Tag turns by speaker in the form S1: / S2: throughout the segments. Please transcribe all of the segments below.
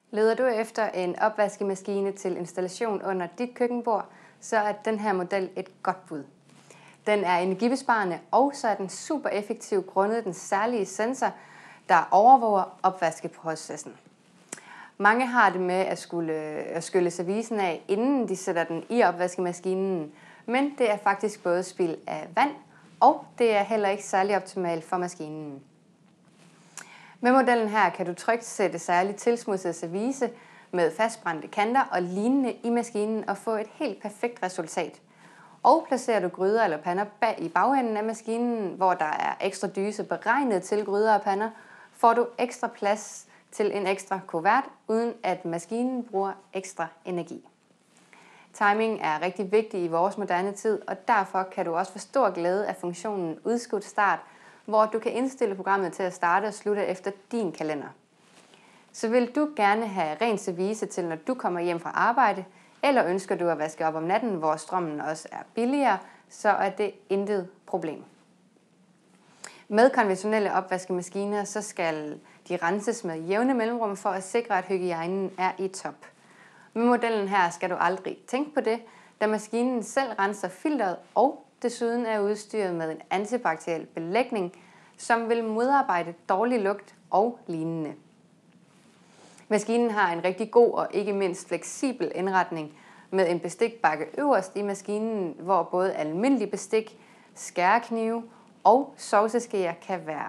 S1: Leder du efter en opvaskemaskine til installation under dit køkkenbord, så er den her model et godt bud. Den er energibesparende, og så er den super effektiv grundet den særlige sensor, der overvåger opvaskeprocessen. Mange har det med at skylle servicen af, inden de sætter den i opvaskemaskinen, men det er faktisk både spild af vand, og det er heller ikke særlig optimalt for maskinen. Med modellen her kan du trygt sætte særligt tilsmudset service med fastbrændte kanter og lignende i maskinen og få et helt perfekt resultat. Og placerer du gryder eller pander bag i bagenden af maskinen, hvor der er ekstra dyse beregnet til gryder og pander, får du ekstra plads til en ekstra kuvert, uden at maskinen bruger ekstra energi. Timing er rigtig vigtig i vores moderne tid, og derfor kan du også få stor glæde af funktionen udskudt start, hvor du kan indstille programmet til at starte og slutte efter din kalender. Så vil du gerne have ren service til, når du kommer hjem fra arbejde, eller ønsker du at vaske op om natten, hvor strømmen også er billigere, så er det intet problem. Med konventionelle opvaskemaskiner, så skal de renses med jævne mellemrum for at sikre, at hygiejnen er i top. Med modellen her skal du aldrig tænke på det, da maskinen selv renser filteret og desuden er udstyret med en antibakteriel belægning, som vil modarbejde dårlig lugt og lignende. Maskinen har en rigtig god og ikke mindst fleksibel indretning med en bestikbakke øverst i maskinen, hvor både almindelig bestik, skæreknive og sovseskeer kan være.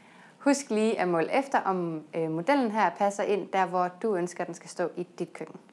S1: Husk lige at måle efter, om modellen her passer ind der, hvor du ønsker, den skal stå i dit køkken.